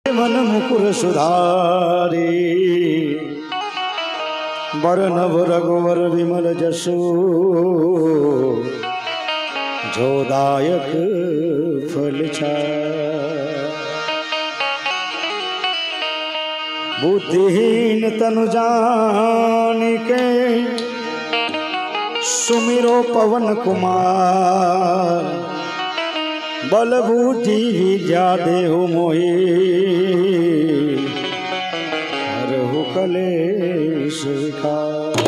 मन मुकुर सुधारी बरनव रघुवर विमल जसु जो दायक फल बुद्धिहीन तनु जानिके सुमिरो पवन कुमार बल बूटी विद्या देहु मोहि हरहु कलेश विकार।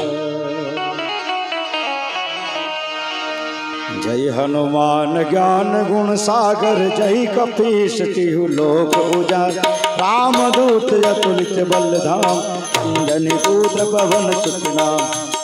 जय हनुमान ज्ञान गुण सागर जय कपीस तिहु लोक उजागर रामदूत अतुलित बल धाम अंजनी पुत्र पवन सुत नाम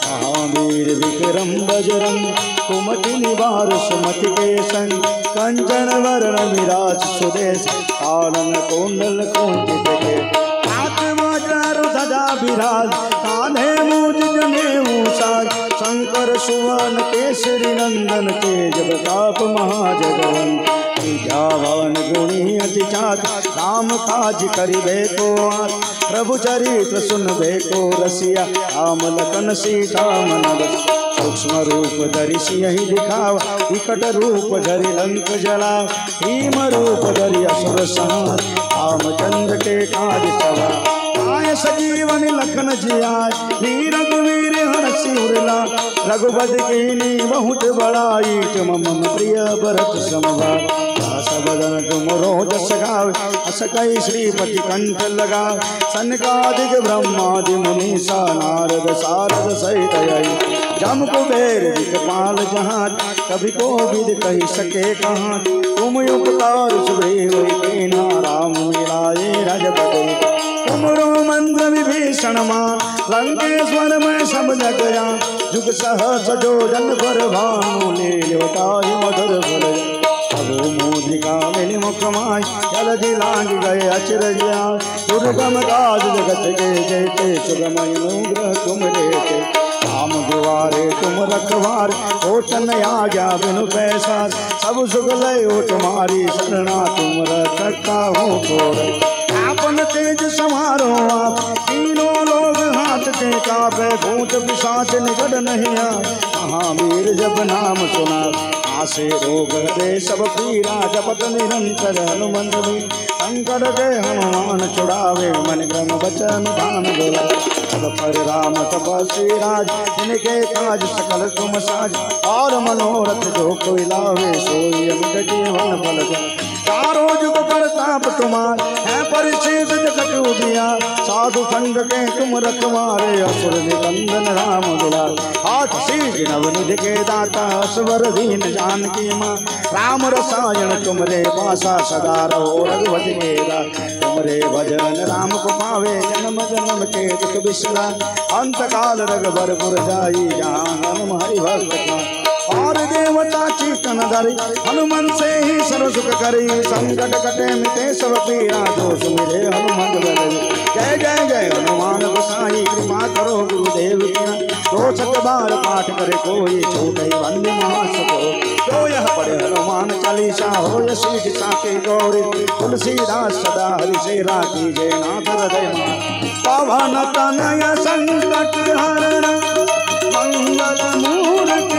महावीर विक्रम बजरंग कुमति निवार सुमति के संग कंचन वरण विराज सुदेश कानन कुंडल कुंचित के हाथ वज्र ध्वजा विराज कान्हे मूज जनेऊ साज शंकर सुवन केसरी नंदन तेज प्रताप महाजगवंत विद्यावान गुणी अति चात राम काज करिबे को प्रभु चरित्र सुनबे को रसिया राम लखन सीता मन बस सूक्ष्म रूप धरि सियहि दिखावा विकट रूप धरि लंक जलावा भीम रूप धरि असुर संहार रामचंद्र के काज सवार आय सजीवन लखन जियाय वीर रघुवीर हरषि उरला रघुपति कीन्ही बहुत बड़ाई तुम मम प्रिय भरत समभाई सबदन तुम रोजस गावे अस कई श्रीपति कंठ लगावे सनकादिक ब्रह्मादि मुनीसा नारद सारद सहित आई जम कुबेर दिखपाल जहान कभी को विद कही सके कहां तुम उपकार सुग्रीव कीन्हा राम मिलाए रजपति तुमरो मंत्र विभीषण मान लंकेश्वर में सब जग जान जुग सहस जो जन पर भानु लील्योताहि मधुर फल अगो मोदिका मिलि मुख माय जलधि लांग गए अचरज दुर्गम काज जगत के जेते सुगम अनुग्रह तुम देते राम दुआरे तुम रखवार ओटन आज्ञा बिनु पैसा सब सुख लयो तुम्हारी शरणा तुम रखता हो तोर आपन तेज समारो आप तीनों लोग हाथ के कापे भूत पिशाच निकट नहीं महावीर जब नाम सुना आसे रोग दे सब पीरा जपत निरंतर हनुमंत भी संकट के हनुमान छुड़ावे मन क्रम वचन ध्यान बोला तब पर राम तपस्वी राज इनके काज सकल तुम साज और मनोरथ जो कोई लावे सोई अमित जीवन फल चारों जुग प्रताप तुम्हार है परिचित जगत उजिया साधु संग के तुम रखवारे असुर निकंदन राम दुलार आठ शीश नवनिधि के दाता असवर दीन जानकी माँ राम रसायन तुमरे पासा सदा रहो रघुपति के दास तुमरे भजन राम को पावे जन्म जन्म के दुख बिसरा अंत काल रघुबर जाई जहाँ हनुम हरि भक्त और देवता कीर्तन धरि हनुमान से ही सर्व सुख करी संकट कटे मिटे सब पीरा जो सुमिरे हनुमान बल जय जय जय हनुमान गोसाई कृपा करो गुरुदेव की दो सत बार पाठ करे कोई छूटे वंदे महासको जो यह पढ़े हनुमान चालीसा हो यशी दिशा के गौरी तुलसीदास सदा हरि से राखी जय नाथ हृदय पवन तनय संकट हरण मंगल मूर्ति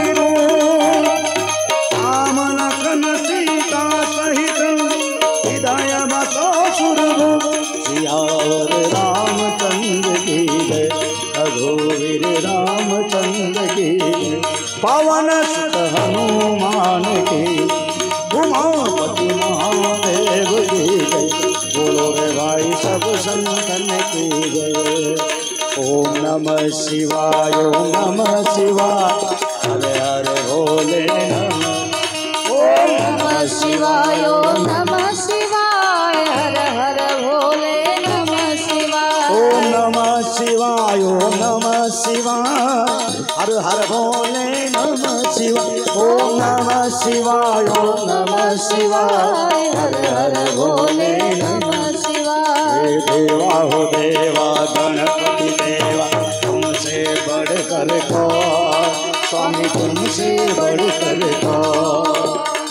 राम लखन सीता सहित हृदय बसो सुरभु सियावर रामचंद्र की जय रघुवीर रामचंद्र की जय पवन सुत हनुमान की उमापति महादेव की जय बोलो रे भाई सब संतन की जय ओम नमः शिवाय ओम नमः शिवाय हर हर भोले ओम नमः शिवाय ओम नमः शिवाय हर हर भोले नमः शिवाय ओम नमः शिवाय ओम नमः शिवाय हर हर भोले नमः शिवाय ओम नमः शिवाय ओम नमः शिवाय हर हर भोले नमः शिवाय देवा हो देवा गणपति देवा तुमसे बढ़कर कौन स्वामी तुमसे बढ़कर कौन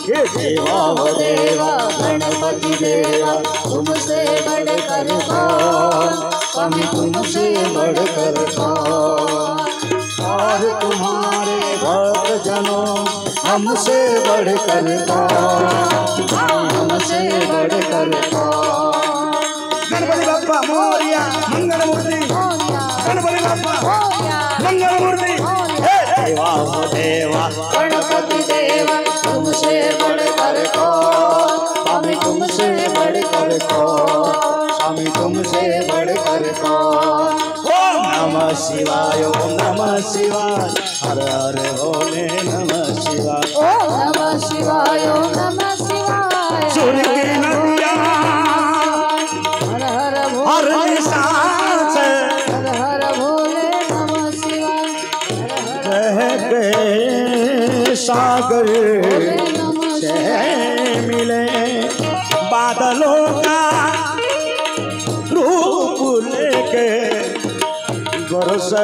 हे देवा हो देवा गणपति देवा तुमसे बढ़कर कौन, स्वामी तुमसे बढ़कर कौन। और तुम्हारे भक्त जनों हमसे बढ़कर कौन, हमसे बढ़कर कौन। गणपति बाप्पा मोरया मंगल मूर्ति, गणपति बाप्पा मंगल मूर्ति। हे देवा हो देवा गणपति देवा तुमसे बढ़कर कौन, स्वामी तुमसे बढ़कर कौन, स्वामी तुमसे बढ़कर कौन। ओम नमः शिवाय, ओम नमः शिवाय, हर हर भोले नमः शिवाय। ओम नमः शिवाय, ओम नमः शिवाय। सूर्य की नदियाँ हर हर हर भोले, निशान से हर हर भोले नमः शिवाय। बह गए सागर नमः से मिले बादलों का रूप लेके बरसे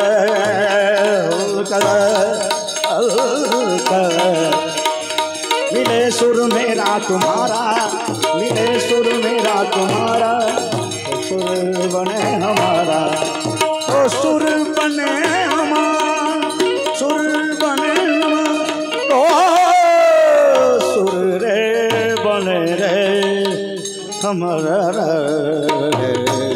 मिले सुर मेरा तुम्हारा, मिले सुर मेरा तुम्हारा, तो सुर बने हमारा, तो सुर बने हमारा, सुर बने हमारा, तो सुर रे बने रे हमारा रे।